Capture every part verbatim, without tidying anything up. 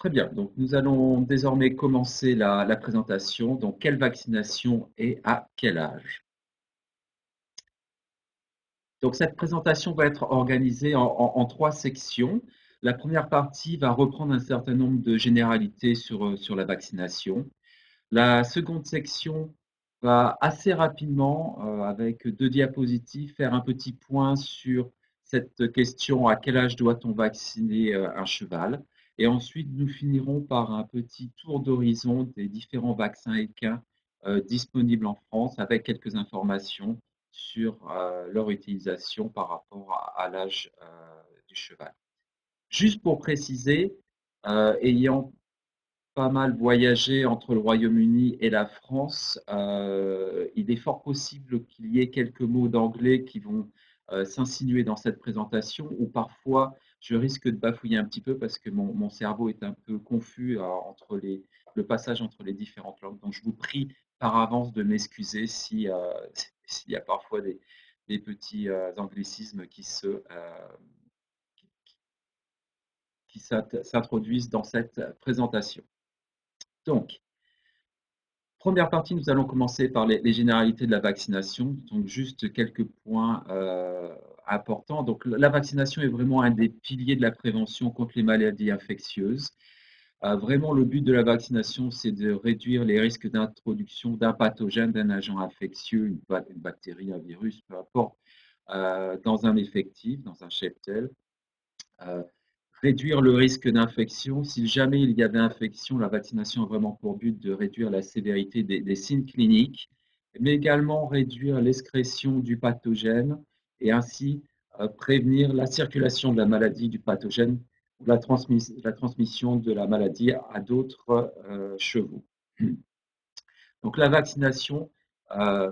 Très bien, donc nous allons désormais commencer la, la présentation. Donc, quelle vaccination et à quel âge? Donc, cette présentation va être organisée en, en- en trois sections. La première partie va reprendre un certain nombre de généralités sur, euh, sur la vaccination. La seconde section va assez rapidement, euh, avec deux diapositives, faire un petit point sur cette question: à quel âge doit-on vacciner euh, un cheval? Et ensuite, nous finirons par un petit tour d'horizon des différents vaccins équins euh, disponibles en France, avec quelques informations sur euh, leur utilisation par rapport à, à l'âge euh, du cheval. Juste pour préciser, euh, ayant pas mal voyagé entre le Royaume-Uni et la France, euh, il est fort possible qu'il y ait quelques mots d'anglais qui vont euh, s'insinuer dans cette présentation, ou parfois je risque de bafouiller un petit peu parce que mon, mon cerveau est un peu confus euh, entre les, le passage entre les différentes langues. Donc je vous prie par avance de m'excuser si, euh, s'il y a parfois des, des petits euh, anglicismes qui se, euh, qui, qui s'introduisent dans cette présentation. Donc, première partie, nous allons commencer par les, les généralités de la vaccination. Donc, juste quelques points euh, importants. Donc, la vaccination est vraiment un des piliers de la prévention contre les maladies infectieuses. Euh, vraiment, le but de la vaccination, c'est de réduire les risques d'introduction d'un pathogène, d'un agent infectieux, une, une, bactérie, un virus, peu importe, euh, dans un effectif, dans un cheptel. Euh, Réduire le risque d'infection. Si jamais il y avait infection, la vaccination a vraiment pour but de réduire la sévérité des, des signes cliniques, mais également réduire l'excrétion du pathogène et ainsi euh, prévenir la circulation de la maladie du pathogène ou la, transmis, la transmission de la maladie à d'autres euh, chevaux. Donc la vaccination euh,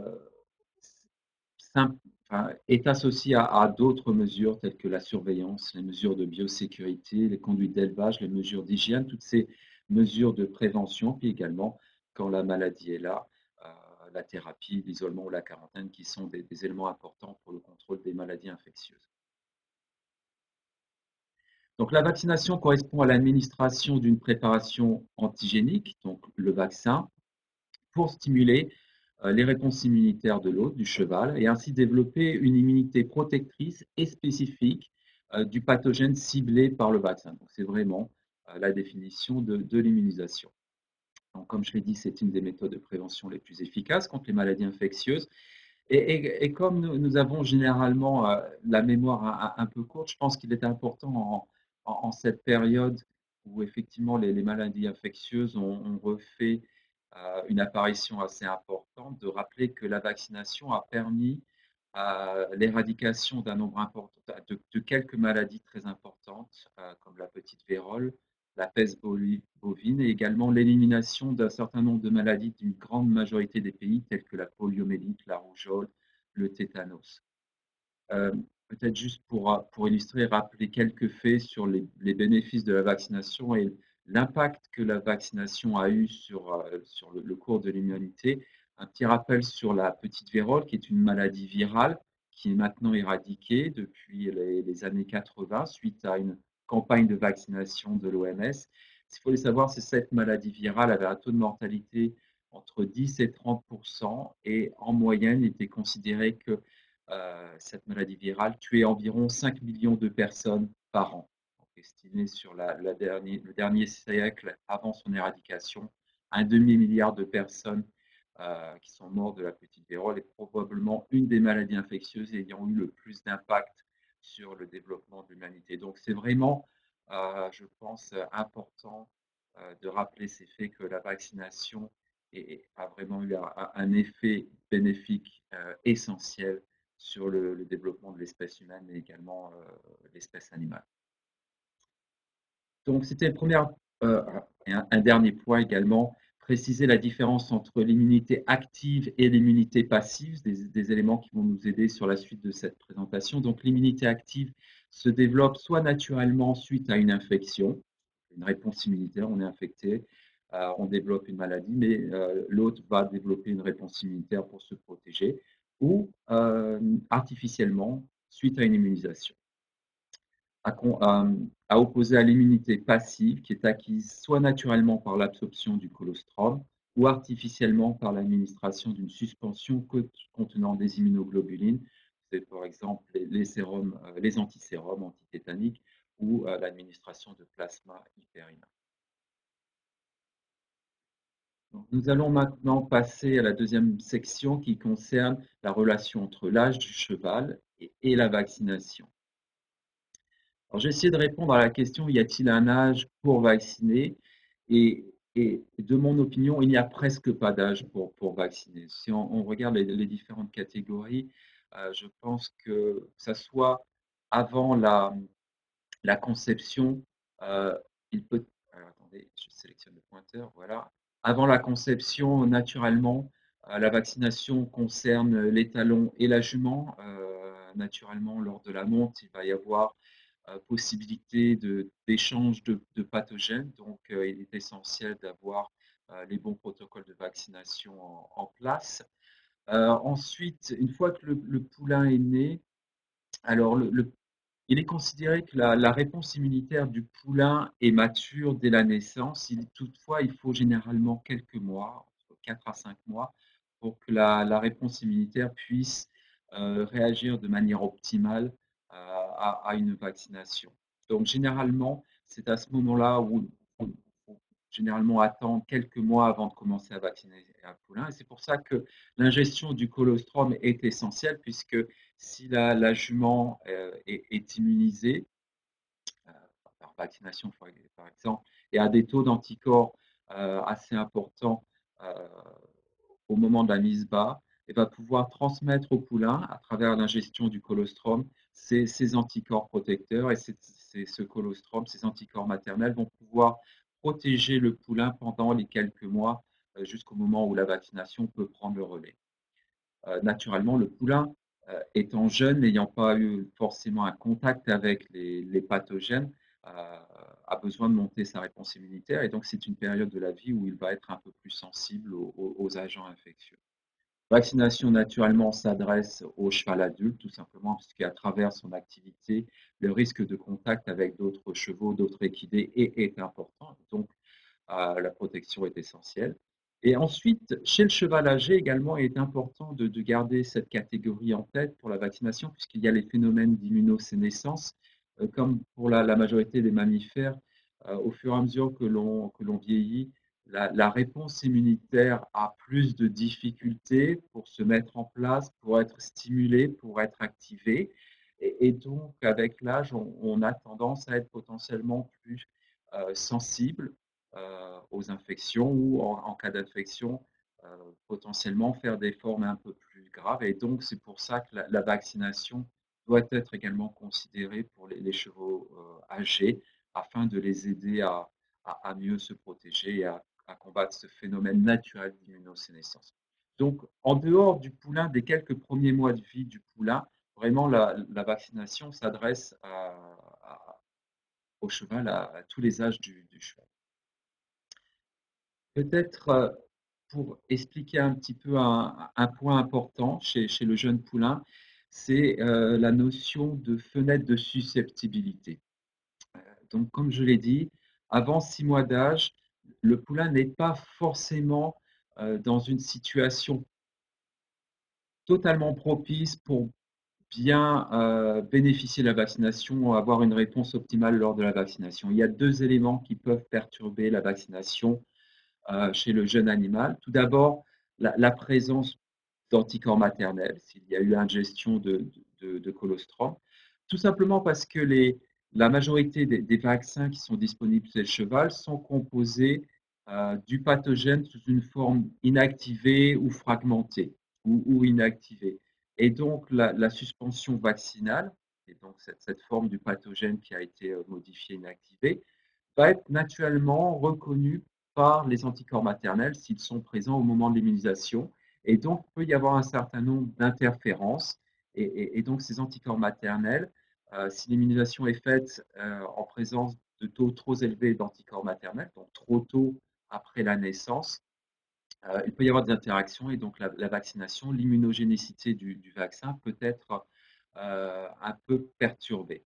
enfin, est associée à, à d'autres mesures telles que la surveillance, les mesures de biosécurité, les conduites d'élevage, les mesures d'hygiène, toutes ces mesures de prévention, puis également, quand la maladie est là, euh, la thérapie, l'isolement ou la quarantaine, qui sont des, des éléments importants pour le contrôle des maladies infectieuses. Donc, la vaccination correspond à l'administration d'une préparation antigénique, donc le vaccin, pour stimuler euh, les réponses immunitaires de l'hôte, du cheval, et ainsi développer une immunité protectrice et spécifique euh, du pathogène ciblé par le vaccin. Donc, c'est vraiment euh, la définition de, de l'immunisation. Donc, comme je l'ai dit, c'est une des méthodes de prévention les plus efficaces contre les maladies infectieuses. Et, et, et comme nous, nous, avons généralement euh, la mémoire un, un, peu courte, je pense qu'il est important en, en, en, cette période où effectivement les, les maladies infectieuses ont, ont refait euh, une apparition assez importante, de rappeler que la vaccination a permis euh, l'éradication d'un nombre important de, de, quelques maladies très importantes, euh, comme la petite vérole, la peste bovine, et également l'élimination d'un certain nombre de maladies d'une grande majorité des pays, telles que la poliomyélite, la rougeole, le tétanos. Euh, Peut-être juste pour, pour illustrer, rappeler quelques faits sur les, les bénéfices de la vaccination et l'impact que la vaccination a eu sur, euh, sur le, le cours de l'immunité. Un petit rappel sur la petite vérole, qui est une maladie virale qui est maintenant éradiquée depuis les, les années quatre-vingts suite à une campagne de vaccination de l'O M S. Ce qu'il faut savoir, c'est que cette maladie virale avait un taux de mortalité entre dix et trente et en moyenne, il était considéré que euh, cette maladie virale tuait environ cinq millions de personnes par an. Donc, estimé sur la, la dernier, le dernier siècle avant son éradication, un demi-milliard de personnes euh, qui sont mortes de la petite vérole est probablement une des maladies infectieuses ayant eu le plus d'impact sur le développement de l'humanité. Donc c'est vraiment, euh, je pense, important euh, de rappeler ces faits que la vaccination est, a vraiment eu un, un effet bénéfique euh, essentiel sur le, le développement de l'espèce humaine, mais également euh, l'espèce animale. Donc, c'était le premier, euh, un, un dernier point également, préciser la différence entre l'immunité active et l'immunité passive, des, des éléments qui vont nous aider sur la suite de cette présentation. Donc, l'immunité active se développe soit naturellement suite à une infection, une réponse immunitaire, on est infecté, euh, on développe une maladie, mais euh, l'autre va développer une réponse immunitaire pour se protéger, ou euh, artificiellement suite à une immunisation. à, à, à opposer à l'immunité passive qui est acquise soit naturellement par l'absorption du colostrum ou artificiellement par l'administration d'une suspension contenant des immunoglobulines, c'est par exemple les, les, sérums, les antisérums antitétaniques ou euh, l'administration de plasma hyperhumain. Donc, nous allons maintenant passer à la deuxième section qui concerne la relation entre l'âge du cheval et, et la vaccination. Alors, j'ai essayé de répondre à la question, y a-t-il un âge pour vacciner? Et, et, de mon opinion, il n'y a presque pas d'âge pour, pour vacciner. Si on, on regarde les, les, différentes catégories, euh, je pense que, que ça soit avant la, la conception, euh, il peut. Alors, attendez, je sélectionne le pointeur. Voilà. Avant la conception, naturellement, euh, la vaccination concerne les talons et la jument. Euh, naturellement, lors de la monte, il va y avoir euh, possibilité d'échange de, de, de, pathogènes. Donc, euh, il est essentiel d'avoir euh, les bons protocoles de vaccination en, en place. Euh, ensuite, une fois que le, le poulain est né, alors le, le il est considéré que la, la, réponse immunitaire du poulain est mature dès la naissance. Il, toutefois, il faut généralement quelques mois, entre quatre à cinq mois, pour que la, la réponse immunitaire puisse euh, réagir de manière optimale euh, à, à, une vaccination. Donc, généralement, c'est à ce moment-là où il faut généralement attendre quelques mois avant de commencer à vacciner un poulain. Et c'est pour ça que l'ingestion du colostrum est essentielle, puisque si la, la jument euh, est, est, immunisée, euh, par vaccination par exemple, et a des taux d'anticorps euh, assez importants euh, au moment de la mise bas, et va pouvoir transmettre au poulain, à travers l'ingestion du colostrum, ces, ces anticorps protecteurs. Et c'est, c'est ce colostrum, ces anticorps maternels vont pouvoir protéger le poulain pendant les quelques mois euh, jusqu'au moment où la vaccination peut prendre le relais. Euh, naturellement, le poulain, euh, étant jeune, n'ayant pas eu forcément un contact avec les, les pathogènes, euh, a besoin de monter sa réponse immunitaire. Et donc, c'est une période de la vie où il va être un peu plus sensible aux, aux agents infectieux. Vaccination, naturellement, s'adresse au cheval adulte, tout simplement, puisqu'à travers son activité, le risque de contact avec d'autres chevaux, d'autres équidés est, est important. Donc, euh, la protection est essentielle. Et ensuite, chez le cheval âgé également, il est important de, de garder cette catégorie en tête pour la vaccination, puisqu'il y a les phénomènes d'immunosénescence. Euh, comme pour la, la, majorité des mammifères, euh, au fur et à mesure que l'on que l'on vieillit, la, la, réponse immunitaire a plus de difficultés pour se mettre en place, pour être stimulée, pour être activée. Et, et donc, avec l'âge, on, on, a tendance à être potentiellement plus euh, sensible euh, aux infections ou en, en cas d'infection, euh, potentiellement faire des formes un peu plus graves. Et donc, c'est pour ça que la, la, vaccination doit être également considérée pour les, les chevaux euh, âgés afin de les aider à, à, à mieux se protéger et à, à combattre ce phénomène naturel d'immunosénescence. Donc, en dehors du poulain, des quelques premiers mois de vie du poulain, vraiment la, la vaccination s'adresse au cheval à, à, tous les âges du, du cheval. Peut-être euh, pour expliquer un petit peu un, un point important chez, chez, le jeune poulain, c'est euh, la notion de fenêtre de susceptibilité. Donc, comme je l'ai dit, avant six mois d'âge, le poulain n'est pas forcément euh, dans une situation totalement propice pour bien euh, bénéficier de la vaccination, avoir une réponse optimale lors de la vaccination. Il y a deux éléments qui peuvent perturber la vaccination euh, chez le jeune animal. Tout d'abord, la, la présence d'anticorps maternels, s'il y a eu ingestion de, de, de colostrum, tout simplement parce que les, la majorité des, des, vaccins qui sont disponibles chez le cheval sont composés euh, du pathogène sous une forme inactivée ou fragmentée ou, ou inactivée. Et donc, la, la, suspension vaccinale, et donc cette, cette, forme du pathogène qui a été modifiée, inactivée, va être naturellement reconnue par les anticorps maternels s'ils sont présents au moment de l'immunisation. Et donc, il peut y avoir un certain nombre d'interférences. Et, et, et, donc, ces anticorps maternels, euh, si l'immunisation est faite euh, en présence de taux trop élevés d'anticorps maternels, donc trop tôt après la naissance, euh, il peut y avoir des interactions. Et donc, la, la vaccination, l'immunogénicité du, du, vaccin peut être euh, un peu perturbée.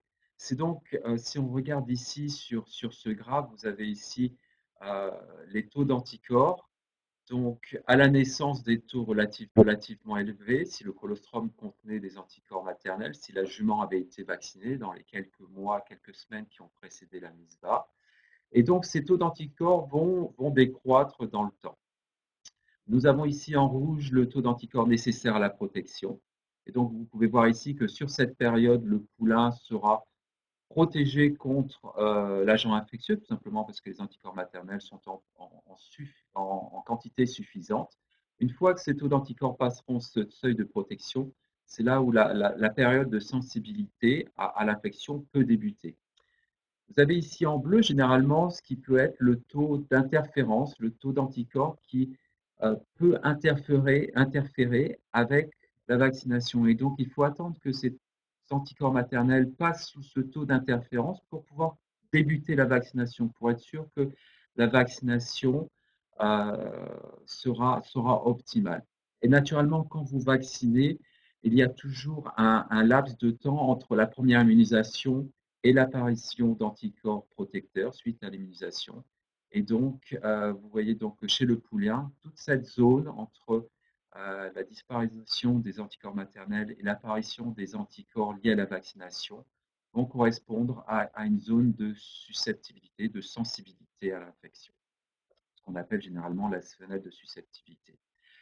C'est donc, euh, si on regarde ici sur, sur ce graphe, vous avez ici euh, les taux d'anticorps. Donc, à la naissance, des taux relatifs, relativement élevés, si le colostrum contenait des anticorps maternels, si la jument avait été vaccinée dans les quelques mois, quelques semaines qui ont précédé la mise bas. Et donc, ces taux d'anticorps vont, vont décroître dans le temps. Nous avons ici en rouge le taux d'anticorps nécessaire à la protection. Et donc, vous pouvez voir ici que sur cette période, le poulain sera protégé contre euh, l'agent infectieux, tout simplement parce que les anticorps maternels sont en, en, en, en, en quantité suffisante. Une fois que ces taux d'anticorps passeront ce seuil de protection, c'est là où la, la, la, période de sensibilité à, à l'infection peut débuter. Vous avez ici en bleu généralement ce qui peut être le taux d'interférence, le taux d'anticorps qui euh, peut interférer, interférer avec la vaccination. Et donc, il faut attendre que ces anticorps maternels passent sous ce taux d'interférence pour pouvoir débuter la vaccination, pour être sûr que la vaccination euh, sera, sera optimale. Et naturellement, quand vous vaccinez, il y a toujours un, un laps de temps entre la première immunisation et l'apparition d'anticorps protecteurs suite à l'immunisation. Et donc, euh, vous voyez donc que chez le poulain, toute cette zone entre euh, la disparition des anticorps maternels et l'apparition des anticorps liés à la vaccination vont correspondre à, à une zone de susceptibilité, de sensibilité à l'infection, ce qu'on appelle généralement la fenêtre de susceptibilité.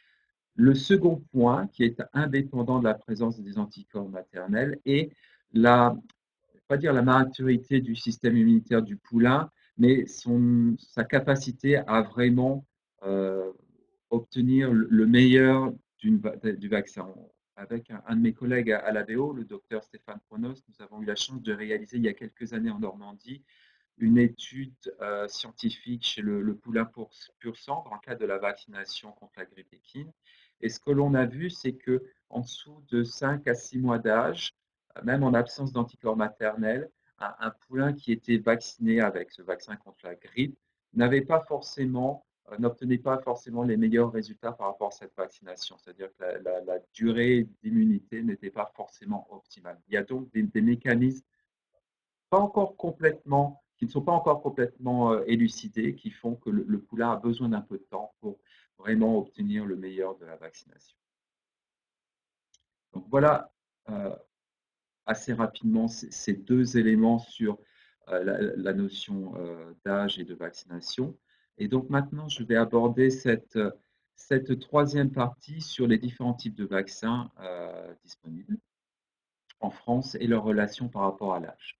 Le second point, qui est indépendant de la présence des anticorps maternels, est la, pas dire la maturité du système immunitaire du poulain, mais son, sa capacité à vraiment euh, obtenir le meilleur du vaccin. Avec un, un, de mes collègues à, à l'A B O, le docteur Stéphane Pronos, nous avons eu la chance de réaliser il y a quelques années en Normandie une étude euh, scientifique chez le, le poulain pur, pur sang dans le cadre de la vaccination contre la grippe équine. Et ce que l'on a vu, c'est que en dessous de cinq à six mois d'âge, même en absence d'anticorps maternels, un, un poulain qui était vacciné avec ce vaccin contre la grippe n'avait pas forcément, euh, n'obtenait pas forcément les meilleurs résultats par rapport à cette vaccination. C'est-à-dire que la, la, la durée d'immunité n'était pas forcément optimale. Il y a donc des, des mécanismes pas encore complètement, qui ne sont pas encore complètement euh, élucidés, qui font que le, le poulain a besoin d'un peu de temps pour vraiment obtenir le meilleur de la vaccination. Donc voilà euh, assez rapidement ces deux éléments sur euh, la, la, notion euh, d'âge et de vaccination. Et donc maintenant, je vais aborder cette, cette troisième partie sur les différents types de vaccins euh, disponibles en France et leur relation par rapport à l'âge.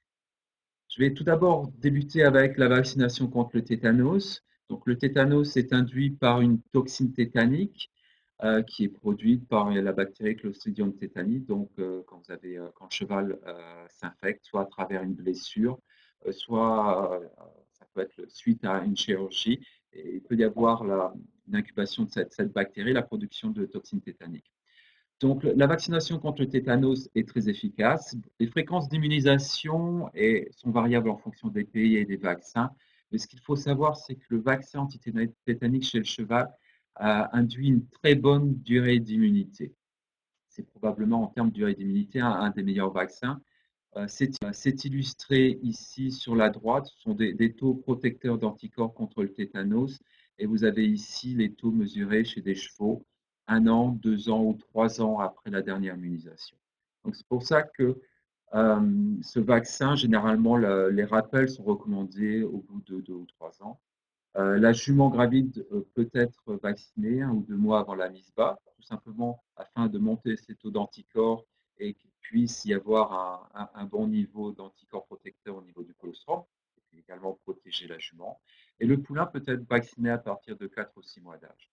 Je vais tout d'abord débuter avec la vaccination contre le tétanos. Donc, le tétanos est induit par une toxine tétanique euh, qui est produite par la bactérie Clostridium tetani. Donc, euh, quand, vous avez, euh, quand le cheval euh, s'infecte, soit à travers une blessure, euh, soit euh, ça peut être suite à une chirurgie, et il peut y avoir la, une incubation de cette, cette bactérie, la production de toxines tétaniques. Donc, la vaccination contre le tétanos est très efficace. Les fréquences d'immunisation sont variables en fonction des pays et des vaccins. Mais ce qu'il faut savoir, c'est que le vaccin antitétanique chez le cheval a induit une très bonne durée d'immunité. C'est probablement en termes de durée d'immunité un, un des meilleurs vaccins. Euh, C'est illustré ici sur la droite. Ce sont des, des taux protecteurs d'anticorps contre le tétanos. Et vous avez ici les taux mesurés chez des chevaux un an, deux ans ou trois ans après la dernière immunisation. Donc c'est pour ça que euh, ce vaccin, généralement, le, les rappels sont recommandés au bout de deux ou trois ans. Euh, la jument gravide euh, peut être vaccinée un ou deux mois avant la mise bas, tout simplement afin de monter ses taux d'anticorps et qu'il puisse y avoir un, un, un bon niveau d'anticorps protecteur au niveau du colostrum, et puis également protéger la jument. Et le poulain peut être vacciné à partir de quatre ou six mois d'âge.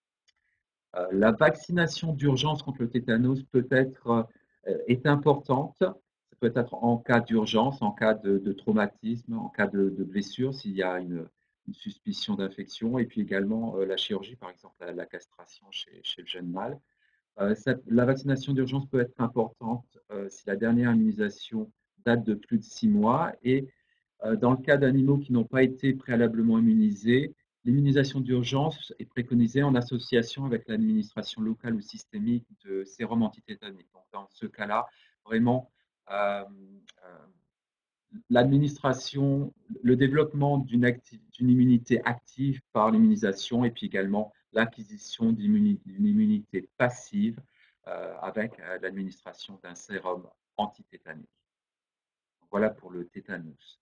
Euh, la vaccination d'urgence contre le tétanos peut être euh, est importante. Ça peut être en cas d'urgence, en cas de, de, traumatisme, en cas de, de blessure, s'il y a une, une suspicion d'infection, et puis également euh, la chirurgie, par exemple la, la castration chez, chez, le jeune mâle. Euh, cette, la vaccination d'urgence peut être importante euh, si la dernière immunisation date de plus de six mois et euh, dans le cas d'animaux qui n'ont pas été préalablement immunisés, l'immunisation d'urgence est préconisée en association avec l'administration locale ou systémique de sérum antitétanique. Donc, dans ce cas-là, vraiment, euh, euh, l'administration, le développement d'une d'une immunité active par l'immunisation et puis également l'acquisition d'une immunité passive euh, avec euh, l'administration d'un sérum antitétanique. Voilà pour le tétanos.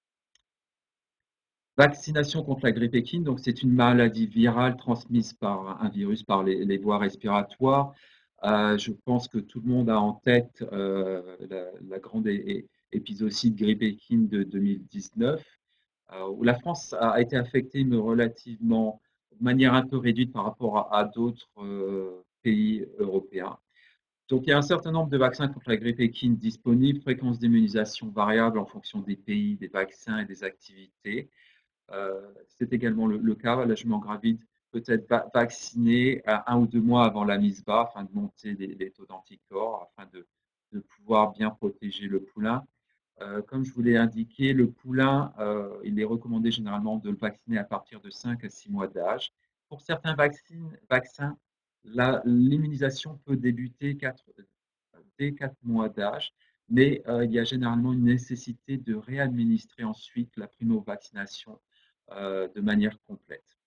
Vaccination contre la grippe équine, donc c'est une maladie virale transmise par un virus par les, les voies respiratoires. Euh, je pense que tout le monde a en tête euh, la, la, grande épisodie de grippe équine de deux mille dix-neuf, euh, où la France a été affectée, mais relativement de manière un peu réduite par rapport à, à d'autres euh, pays européens. Donc, il y a un certain nombre de vaccins contre la grippe équine disponibles, fréquence d'immunisation variable en fonction des pays, des vaccins et des activités. Euh, c'est également le, le, cas. Là, je m'engravide peut-être va vacciner un ou deux mois avant la mise bas afin de monter les, les taux d'anticorps, afin de, de, pouvoir bien protéger le poulain. Euh, comme je vous l'ai indiqué, le poulain, euh, il est recommandé généralement de le vacciner à partir de cinq à six mois d'âge. Pour certains vaccines, vaccins, l'immunisation peut débuter quatre, dès quatre mois d'âge, mais euh, il y a généralement une nécessité de réadministrer ensuite la primo-vaccination euh, de manière complète.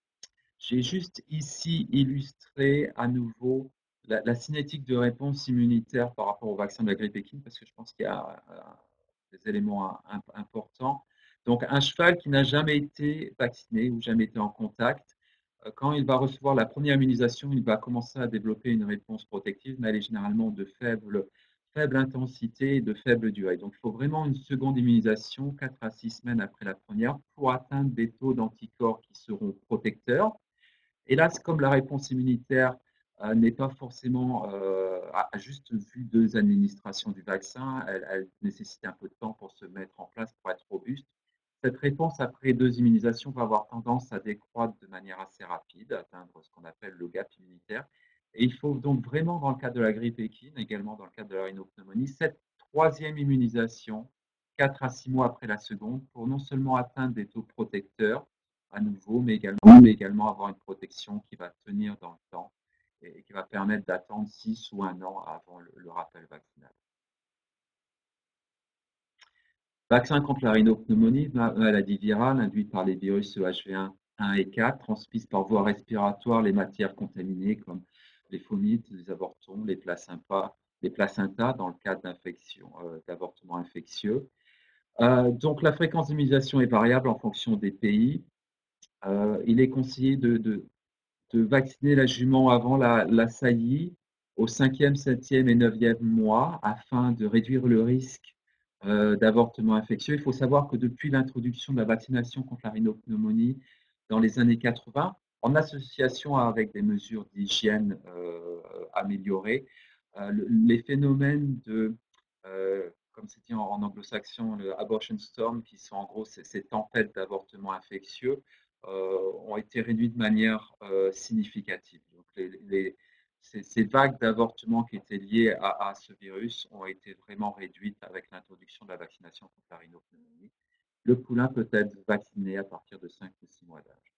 J'ai juste ici illustré à nouveau la, la, cinétique de réponse immunitaire par rapport au vaccin de la grippe équine, parce que je pense qu'il y a euh, des éléments importants. Donc, un cheval qui n'a jamais été vacciné ou jamais été en contact, euh, quand il va recevoir la première immunisation, il va commencer à développer une réponse protective, mais elle est généralement de faible, faible intensité et de faible durée. Donc, il faut vraiment une seconde immunisation, quatre à six semaines après la première, pour atteindre des taux d'anticorps qui seront protecteurs. Hélas, comme la réponse immunitaire euh, n'est pas forcément euh, à juste vue deux administrations du vaccin, elle, elle, nécessite un peu de temps pour se mettre en place, pour être robuste. Cette réponse après deux immunisations va avoir tendance à décroître de manière assez rapide, atteindre ce qu'on appelle le gap immunitaire. Et il faut donc vraiment, dans le cas de la grippe équine, également dans le cas de la rhinopneumonie, cette troisième immunisation, quatre à six mois après la seconde, pour non seulement atteindre des taux protecteurs, à nouveau, mais également, mais également avoir une protection qui va tenir dans le temps et qui va permettre d'attendre six ou un an avant le, le rappel vaccinal. Vaccin contre la rhinopneumonie, maladie virale induite par les virus E H V un, un et quatre, transmise par voie respiratoire les matières contaminées comme les fomites, les avortons, les placentas, les placentas dans le cas d'infection, euh, d'avortement infectieux. Euh, donc la fréquence d'immunisation est variable en fonction des pays. Euh, il est conseillé de, de, de, vacciner la jument avant la, la saillie au cinquième, septième et neuvième mois afin de réduire le risque euh, d'avortement infectieux. Il faut savoir que depuis l'introduction de la vaccination contre la rhinopneumonie dans les années quatre-vingts, en association avec des mesures d'hygiène euh, améliorées, euh, le, les phénomènes de, euh, comme c'est dit en, en anglo-saxon, le abortion storm, qui sont en gros ces, ces tempêtes d'avortement infectieux, euh, ont été réduits de manière euh, significative. Donc les, les, ces, ces, vagues d'avortements qui étaient liées à, à, ce virus ont été vraiment réduites avec l'introduction de la vaccination contre la rhinopneumonie. Le poulain peut être vacciné à partir de cinq ou six mois d'âge.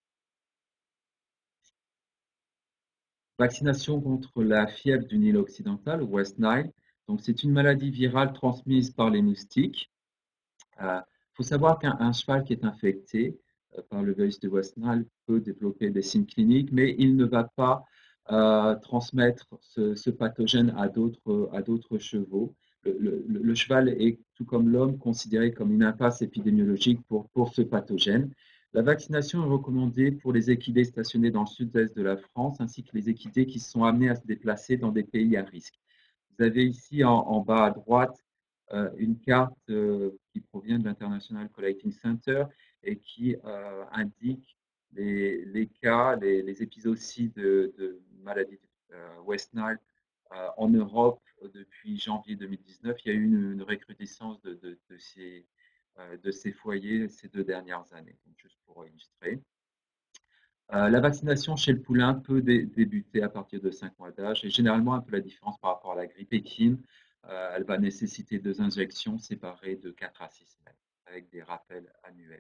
Vaccination contre la fièvre du Nil occidental, West Nile. Donc, c'est une maladie virale transmise par les moustiques. Il euh, faut savoir qu'un cheval qui est infecté euh, par le virus de West Nile peut développer des signes cliniques, mais il ne va pas euh, transmettre ce, ce, pathogène à d'autres chevaux. Le, le, le, cheval est, tout comme l'homme, considéré comme une impasse épidémiologique pour, pour ce pathogène. La vaccination est recommandée pour les équidés stationnés dans le sud-est de la France, ainsi que les équidés qui sont amenés à se déplacer dans des pays à risque. Vous avez ici en, en bas à droite euh, une carte euh, qui provient de l'International Collating Center et qui euh, indique les, les cas, les, les épisodies de, de maladie euh, West Nile euh, en Europe depuis janvier deux mille dix-neuf. Il y a eu une, une recrudescence de, de, de, ces, euh, de ces foyers ces deux dernières années, donc juste pour illustrer. Euh, la vaccination chez le poulain peut dé débuter à partir de cinq mois d'âge et généralement un peu la différence par rapport à la grippe équine. Euh, elle va nécessiter deux injections séparées de quatre à six semaines avec des rappels annuels.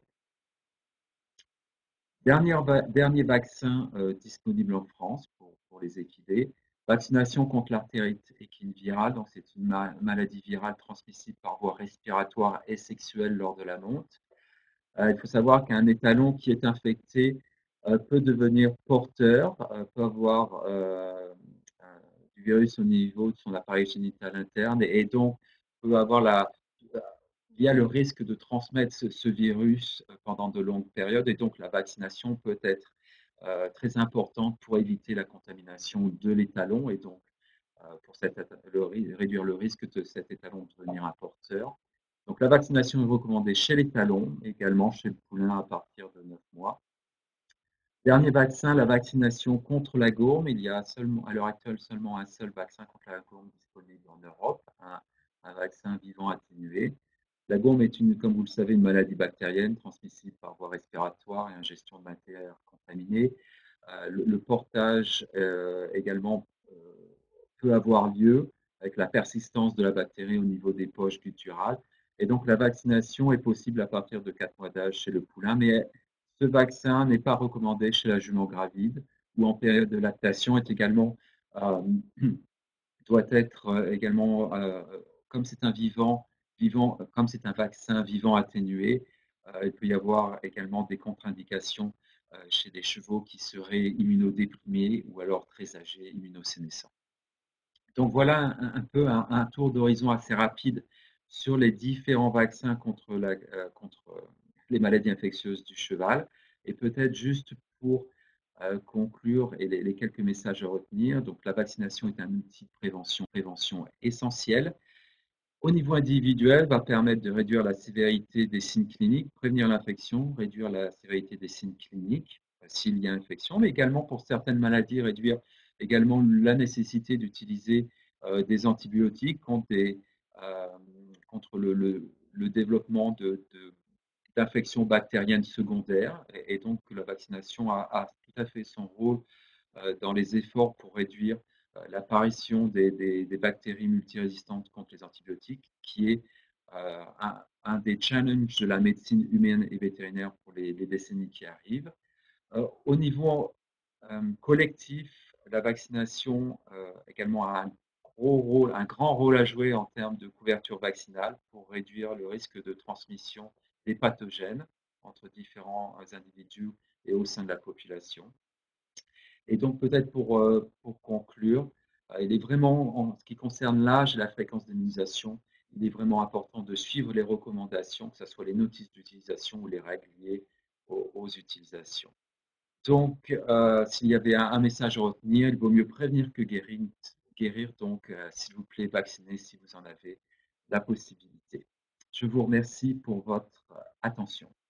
Dernier, va dernier vaccin euh, disponible en France pour, pour les équidés, Vaccination contre l'artérite équine virale, donc c'est une ma maladie virale transmissible par voie respiratoire et sexuelle lors de la monte. Heu, il faut savoir qu'un étalon qui est infecté, heu, peut devenir porteur, heu, peut avoir, heu, un du virus au niveau de son appareil génital interne et donc peut avoir la heu, il y a le risque de transmettre ce ce virus, heu, pendant de longues périodes et donc la vaccination peut être, heu, très importante pour éviter la contamination de l'étalon et donc, heu, pour cet éta le ri réduire le risque de cet étalon de devenir un porteur. Donc la vaccination est recommandée chez l'étalon, également chez le poulain à partir de neuf mois. Dernier vaccin, la vaccination contre la gourme. Il y a seulement à l'heure actuelle seulement un seul vaccin contre la gourme disponible en Europe, un un vaccin vivant atténué. La gourme est une comme vous le savez, une maladie bactérienne transmissible par voie respiratoire et ingestion de matières contaminées. Heu, le le portage, heu, également, heu, peut avoir lieu avec la persistance de la bactérie au niveau des poches gutturales et donc la vaccination est possible à partir de quatre mois d'âge chez le poulain, mais ce vaccin n'est pas recommandé chez la jument gravide ou en période de lactation est également, hem, doit être, heu, également, heu, comme c'est un vivant vivant comme c'est un vaccin vivant atténué, heu, il peut y avoir également des contre-indications, heu, chez des chevaux qui seraient immunodéprimés ou alors très âgés, immunosénescents. Donc voilà un un peu un un tour d'horizon assez rapide sur les différents vaccins contre la heu, contre, heu, les maladies infectieuses du cheval et peut-être juste pour, heu, conclure et les les quelques messages à retenir, donc la vaccination est un outil de prévention prévention essentiel. Au niveau individuel, va permettre de réduire la sévérité des signes cliniques, prévenir l'infection, réduire la sévérité des signes cliniques, heu, s'il y a infection, mais également pour certaines maladies, réduire également la nécessité d'utiliser, heu, des antibiotiques contre des, hem, contre le le le développement de de d'infections bactériennes secondaires et et donc la vaccination a a tout à fait son rôle, heu, dans les efforts pour réduire, heu, l'apparition des des des bactéries multirésistantes contre les antibiotiques, qui est, heu, un un des challenges de la médecine humaine et vétérinaire pour les les décennies qui arrivent. Heu, au niveau, hem, collectif, la vaccination, heu, également a un gros rôle un grand rôle à jouer en termes de couverture vaccinale pour réduire le risque de transmission des pathogènes entre différents, heu, individus et au sein de la population. Et donc peut-être pour, heu, pour conclure, heu, il est vraiment en ce qui concerne l'âge et la fréquence d'immunisation, il est vraiment important de suivre les recommandations, que ça soit les notices d'utilisation ou les règles liées aux aux utilisations. Donc, heu, s'il y avait un un message à retenir, il vaut mieux prévenir que guérir guérir donc, heu, s'il vous plaît, vaccinez si vous en avez la possibilité. Je vous remercie pour votre attention.